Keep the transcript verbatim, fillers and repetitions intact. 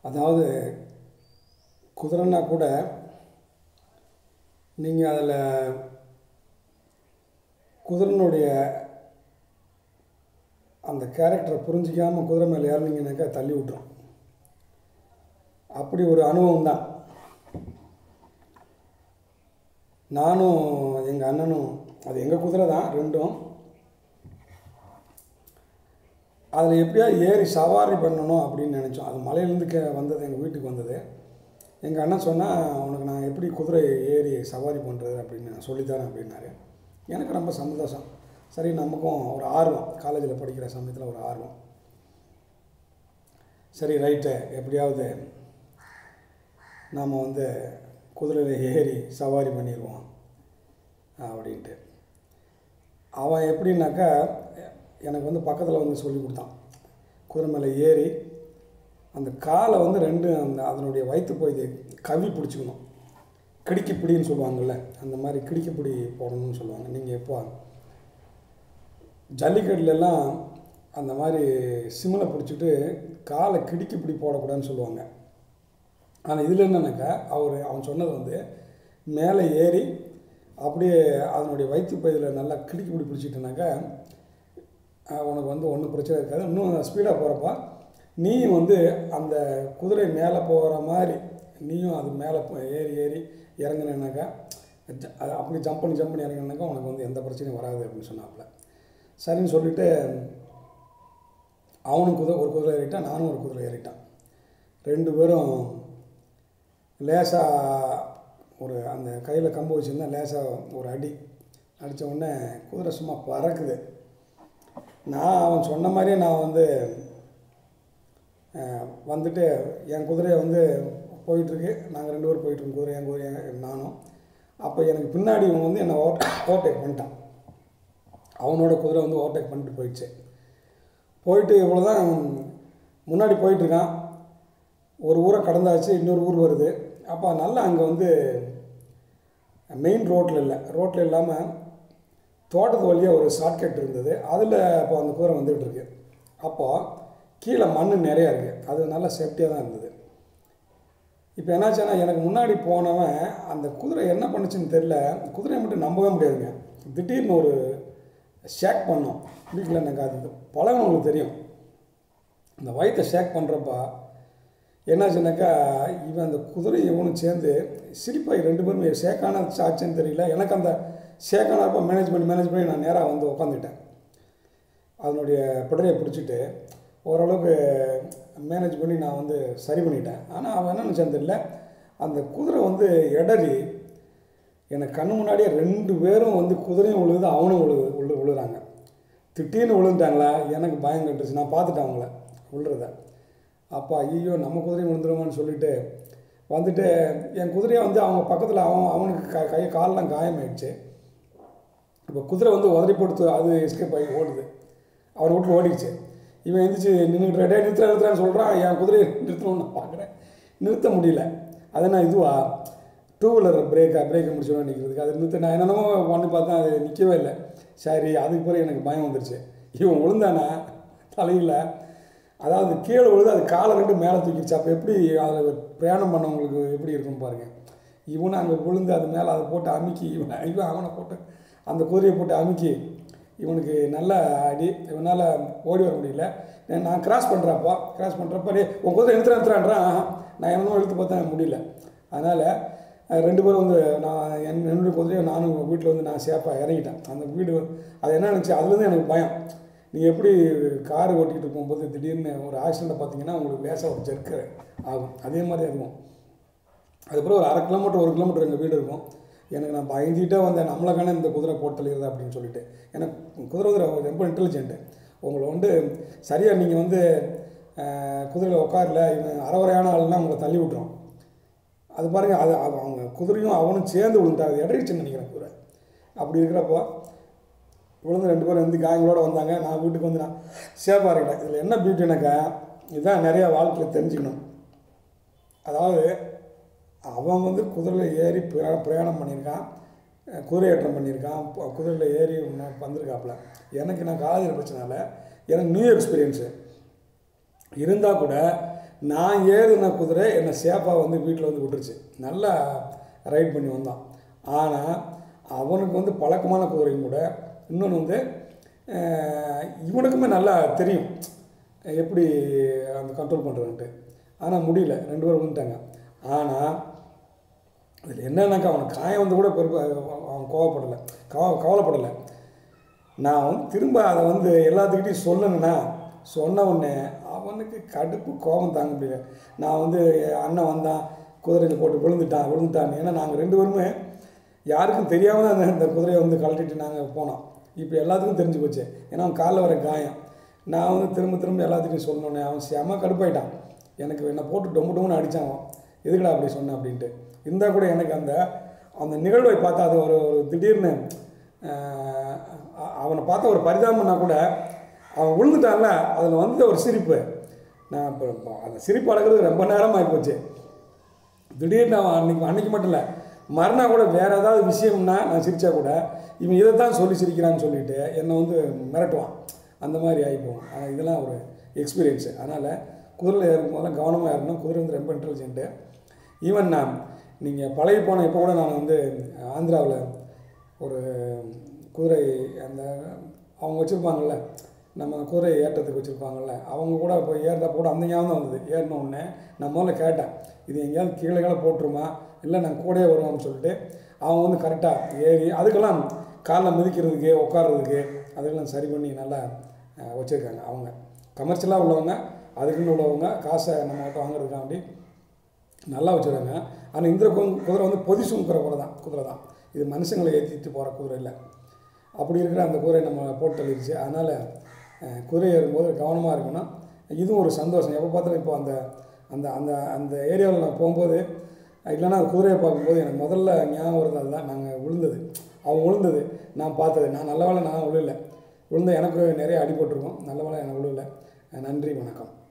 அதாவது குதிரைன்னா கூட நீங்கள் அதில் குதிரைனுடைய அந்த கேரக்டரை புரிஞ்சிக்காமல் குதிரை மேலே ஏறினீங்கன்னாக்கா தள்ளி விட்டுரும். அப்படி ஒரு அனுபவம் தான். நானும் எங்கள் அண்ணனும், அது எங்கள் குதிரை தான் ரெண்டும், அதில் எப்படியா ஏறி சவாரி பண்ணணும் அப்படின்னு நினச்சோம். அது மலையிலேருந்து கே வந்தது, எங்கள் வீட்டுக்கு வந்தது. எங்கள் அண்ணன் சொன்னால், உனக்கு நான் எப்படி குதிரை ஏறி சவாரி பண்ணுறது அப்படின்னு நான் சொல்லித்தரேன் அப்படின்னாரு. எனக்கு ரொம்ப சந்தோஷம். சரி, நமக்கும் ஒரு ஆர்வம், காலேஜில் படிக்கிற சமயத்தில் ஒரு ஆர்வம். சரி ரைட்டு, எப்படியாவது நாம் வந்து குதிரையில் ஏறி சவாரி பண்ணிடுவோம் அப்படின்ட்டு. அவன் எப்படின்னாக்கா, எனக்கு வந்து பக்கத்தில் வந்து சொல்லி கொடுத்தான். குதிரை மேலே ஏறி அந்த காலை வந்து ரெண்டு அந்த அதனுடைய வயிற்று பகுதி கவி பிடிச்சிக்கணும். கிடுக்கி பிடின்னு சொல்லுவாங்கள்ல, அந்த மாதிரி கிடுக்கி பிடி போடணும்னு சொல்லுவாங்க. நீங்கள் எப்போ ஜல்லிக்கட்டுலெல்லாம் அந்த மாதிரி சிமிலை பிடிச்சிட்டு காலை கிடுக்கி பிடி போடக்கூடாதுன்னு சொல்லுவாங்க. ஆனால் இதில் என்னன்னாக்கா, அவர் அவன் சொன்னது வந்து மேலே ஏறி அப்படியே அதனுடைய வயிற்று பகுதியில் நல்லா கிடுக்கி பிடி பிடிச்சிட்டனாக்கா உனக்கு வந்து ஒன்றும் பிரச்சனை இருக்காது. இன்னும் ஸ்பீடாக போகிறப்ப நீ வந்து அந்த குதிரை மேலே போகிற மாதிரி நீயும் அது மேலே ஏறி ஏறி இறங்கினாக்கா, அது அப்படி ஜம்ப் பண்ணி ஜம்ப் பண்ணி இறங்கினாக்கா உனக்கு வந்து எந்த பிரச்சனையும் வராது அப்படின்னு சொன்னாப்புல. சரின்னு சொல்லிவிட்டு அவனும் குதிரை ஒரு குதிரை ஏறிட்டான், நானும் ஒரு குதிரை ஏறிட்டான். ரெண்டு பேரும் லேசாக ஒரு அந்த கையில் கம்பு வச்சுருந்தா லேசாக ஒரு அடி அடித்த உடனே குதிரை சும்மா பறக்குது. நான் அவன் சொன்ன மாதிரியே நான் வந்து வந்துட்டு என் குதிரையை வந்து போயிட்டுருக்கு. நாங்கள் ரெண்டு பேரும் போயிட்டுருக்கோம், குதிரை என் குதிரை நானும். அப்போ எனக்கு பின்னாடி இவன் வந்து என்னை ஓவர் ஓவர்டேக் பண்ணிட்டான். அவனோட குதிரை வந்து ஓவர்டேக் பண்ணிட்டு போயிடுச்சு. போயிட்டு இவ்வளோ தான் முன்னாடி போயிட்டுருக்கான். ஒரு ஊரை கடந்தாச்சு, இன்னொரு ஊர் வருது. அப்போ நல்லா அங்கே வந்து மெயின் ரோட்டில் இல்லை, ரோட்டில் இல்லாமல் தோட்டத்து வழியாக ஒரு ஷார்ட்கட் இருந்தது. அதில் அப்போ அந்த குதிரை வந்துகிட்ருக்கு. அப்போது கீழே மண் நிறையா இருக்குது, அது நல்லா சேஃப்டியாக தான் இருந்தது. இப்போ என்னாச்சுன்னா, எனக்கு முன்னாடி போனவன் அந்த குதிரை என்ன பண்ணுச்சுன்னு தெரில, குதிரையை மட்டும் நம்பவே முடியாதுங்க. திடீர்னு ஒரு ஷேக் பண்ணோம் வீட்டில். எனக்கு அது பழகினவங்களுக்கு தெரியும். இந்த வயிற்றை ஷேக் பண்ணுறப்ப என்னாச்சுன்னாக்கா, இவன் அந்த குதிரை இவனும் சேர்ந்து சிரிப்பாகி ரெண்டு பேருமே ஷேக்கான ஆச்சுன்னு தெரியல. எனக்கு அந்த ஷேக்கானப்போ மேனேஜ் பண்ணி மேனேஜ் பண்ணி நான் நேராக வந்து உட்காந்துக்கிட்டேன். அதனுடைய பிடரையை பிடிச்சிட்டு ஓரளவுக்கு மேனேஜ் பண்ணி நான் வந்து சரி பண்ணிட்டேன். ஆனால் அவன் என்ன நினச்சான்னு தெரியல, அந்த குதிரை வந்து இடறி எனக்கு கண்ணு முன்னாடியே ரெண்டு பேரும் வந்து குதிரையும் விழுகுது, அவனும் விழுது விழு விழுறாங்க. திட்டின்னு விழுந்துட்டாங்களா, எனக்கு பயம் கட்டுருச்சு. நான் பார்த்துட்டேன் அவங்கள விழுறத. அப்போ ஐயோ நம்ம குதிரையும் விழுந்துருமான்னு சொல்லிவிட்டு வந்துட்டு என் குதிரையை வந்து அவங்க பக்கத்தில் அவன் அவனுக்கு க கை காலெலாம் காயமாயிடுச்சு. இப்போ குதிரை வந்து உதறி போட்டு அது எஸ்கேப் ஆகி ஓடுது, அவனை விட்டு ஓடிடுச்சு. இவன் எழுந்திரிச்சு நின்றுட்டு ரெடே நிறுத்த நிறுத்துறான்னு சொல்கிறான். என் குதிரையை நிறுத்தணும்னு நான் பார்க்குறேன், நிறுத்த முடியல. அதை நான் இதுவா டூ வீலர் பிரேக்கை பிரேக்கை முடிச்சோன்னு நிற்கிறதுக்கு அதை நிறுத்த நான் என்னென்னமோ பண்ணி பார்த்தேன், அது நிற்கவே இல்லை. சரி, அதுக்கு பிறகு எனக்கு பயம் வந்துருச்சு. இவன் விழுந்தானா தலையில், அதாவது கீழே விழுது, அது காலை ரெண்டு மேலே தூக்கிடுச்சு. அப்போ எப்படி அதில் பிரயாணம் பண்ணவங்களுக்கு எப்படி இருக்குன்னு பாருங்கள். இவனை அங்கே விழுந்து அது மேலே அதை போட்டு அமுக்கி இவன் இவன் அவனை போட்டு அந்த குதிரையை போட்டு அமுக்கி இவனுக்கு நல்ல அடி. இவனால் ஓடி வர முடியல. நான் கிராஸ் பண்ணுறப்போ கிராஸ் பண்ணுறப்ப டே உன் குதிரை இழுத்துற இழுத்துறான்றான். நான் என்னமோ இழுத்து பார்த்தேன், முடியல. அதனால் ரெண்டு பேரும் வந்து நான் என் என்னுடைய குதிரையை நானும் வீட்டில் வந்து நான் சேஃபாக இறங்கிட்டேன். அந்த வீடு அது என்ன நினச்சி, அதுலேருந்து எனக்கு பயம். நீங்கள் எப்படி கார் ஓட்டிகிட்டு போகும்போது திடீர்னு ஒரு ஆக்சிடெண்ட்டை பார்த்தீங்கன்னா உங்களுக்கு லேசாக ஒரு ஜெர்க்கு ஆகும், அதே மாதிரி இருக்கும். அதுக்கப்புறம் ஒரு அரை கிலோமீட்டர் ஒரு கிலோமீட்டர் எங்கள் வீடு இருக்கும். எனக்கு நான் பயந்துகிட்டே வந்தேன், நம்மளுக்கான இந்த குதிரை போட்டு தள்ளிடுறதா அப்படின்னு சொல்லிட்டு. எனக்கு குதிரை வந்து ரொம்ப இன்டெலிஜென்ட்டு. உங்களை வந்து சரியாக நீங்கள் வந்து குதிரையில் உட்காரல, இவன் அறவரையான ஆள்லாம் உங்களை தள்ளி விட்டுரும். அது பாருங்கள், அது அவங்க குதிரையும் அவனும் சேர்ந்து விழுந்துட்டாங்க, இடையிடுச்சுன்னு நினைக்கிறேன் குதிரை. அப்படி இருக்கிறப்போ விழுந்து ரெண்டு பேரும் வந்து காயங்களோடு வந்தாங்க. நான் வீட்டுக்கு வந்து நான் சேஃபாக இருக்கேன். இதில் என்ன பியூட்டினாக்கா, இதுதான் நிறையா வாழ்க்கையில் தெரிஞ்சுக்கணும். அதாவது அவன் வந்து குதிரையில் ஏறி பிரயா பிரயாணம் பண்ணியிருக்கான், குதிரை ஏற்றம் பண்ணியிருக்கான், குதிரையில் ஏறி வந்திருக்காப்புல. எனக்கு நான் காலேஜில் படித்தனால எனக்கு நியூ எக்ஸ்பீரியன்ஸு இருந்தால் கூட நான் ஏறின குதிரை என்னை சேஃபாக வந்து வீட்டில் வந்து விட்டுருச்சு. நல்லா ரைட் பண்ணி வந்தான். ஆனால் அவனுக்கு வந்து பழக்கமான குதிரையும் கூட இன்னொன்று வந்து இவனுக்குமே நல்லா தெரியும் எப்படி அந்த கண்ட்ரோல் பண்ணுறதுன்ட்டு. ஆனால் முடியல, ரெண்டு பேரும் வந்துட்டாங்க. ஆனால் அதில் என்னன்னாக்கா அவனுக்கு காயம் வந்து கூட பெருப்ப அவன் கோவப்படலை, கவ கவலைப்படலை. நான் வந்து திரும்ப அதை வந்து எல்லாத்துக்கிட்டையும் சொல்லணுன்னா சொன்ன உடனே அவனுக்கு கடுப்பு கோபம் தாங்க முடியல. நான் வந்து அண்ணன் வந்தான் குதிரையில் போட்டு விழுந்துட்டான் விழுந்துட்டான்னு ஏன்னா நாங்கள் ரெண்டு பேருமே யாருக்கும் தெரியாமல் தான் அந்த இந்த குதிரையை வந்து கழட்டிட்டு நாங்கள் போனோம். இப்போ எல்லாத்துக்கும் தெரிஞ்சு போச்சு. ஏன்னா அவன் காலில் வர காயம். நான் வந்து திரும்ப திரும்ப எல்லாத்துக்கும் சொல்லணுன்னே அவன் செம கடுப்பாயிட்டான். எனக்கு என்னை போட்டு டொம்பு டொம்முன்னு அடித்தாங்க. எதுக்குடா அப்படி சொன்னேன் அப்படின்ட்டு. இருந்தால் கூட எனக்கு அந்த அந்த நிகழ்வை பார்த்தா அது ஒரு ஒரு திடீர்னு அவனை பார்த்த ஒரு பரிதாபம்னா கூட அவன் விழுந்துட்டான்ல அதில் வந்து ஒரு சிரிப்பு. நான் இப்போ அந்த சிரிப்பு அடக்கிறது ரொம்ப நேரம் ஆகிப்போச்சு. திடீர்னு அவன் அன்றைக்கி அன்றைக்கி மட்டும் இல்லை மறுநாள் கூட வேறு ஏதாவது விஷயம்னா நான் சிரித்தா கூட இவன் இதை தான் சொல்லி சிரிக்கிறான்னு சொல்லிவிட்டு என்னை வந்து மிரட்டுவான். அந்த மாதிரி ஆகிப்போம். ஆனால் இதெல்லாம் ஒரு எக்ஸ்பீரியன்ஸு. அதனால் குதிரையில் ஏறும் போதெல்லாம் கவனமாக இருக்கணும். குதிரை வந்து ரொம்ப இன்டெலிஜென்ட்டு. ஈவன் நான் நீங்கள் பழகி போன இப்போ கூட நான் வந்து ஆந்திராவில் ஒரு குதிரை அந்த அவங்க வச்சுருப்பாங்கள்ல நம்ம குதிரை ஏற்றத்துக்கு வச்சுருப்பாங்கள்ல அவங்க கூட இப்போ ஏறுறப்ப கூட அந்த ஞாபகம் தான் வந்தது. ஏறின உடனே நான் முதல்ல கேட்டேன் இது எங்கேயாவது கீழே கீழே போட்டுருமா இல்லை நாங்கள் கூடயே வருவோம்னு சொல்லிட்டு அவங்க வந்து கரெக்டாக ஏறி அதுக்கெல்லாம் காலில் மிதிக்கிறதுக்கு உட்கார்றதுக்கு அதுக்கெல்லாம் சரி பண்ணி நல்லா வச்சுருக்காங்க. அவங்க கமர்ஷியலாக உள்ளவங்க அதுக்குன்னு உள்ளவங்க காசை நம்மகிட்ட வாங்குறதுக்காண்டி நல்லா வச்சுருக்காங்க. ஆனால் இந்த குதிரை வந்து பொதி சுமக்கிற குதிரை தான் குதிரை தான் இது மனுஷங்களை ஏற்றிட்டு போகிற குதிரை இல்லை. அப்படி இருக்கிற அந்த குதிரை நம்ம போட்டு தள்ளிடுச்சு. அதனால் குதிரை ஏறும்போது கவனமாக இருக்கணும். இதுவும் ஒரு சந்தோஷம். எப்போ பார்த்தாலும் இப்போ அந்த அந்த அந்த அந்த ஏரியாவில் நான் போகும்போது இல்லைன்னா அந்த குதிரையை பார்க்கும்போது எனக்கு முதல்ல ஞாபகம் வருது அதுதான். நாங்கள் விழுந்தது அவன் விழுந்தது நான் பார்த்தது. நான் நல்ல வேளை நான் விழலை. விழுந்த எனக்கு நிறைய அடிபட்டிருக்கோம். நல்ல வேளை எனக்கு விழலை. நன்றி, வணக்கம்.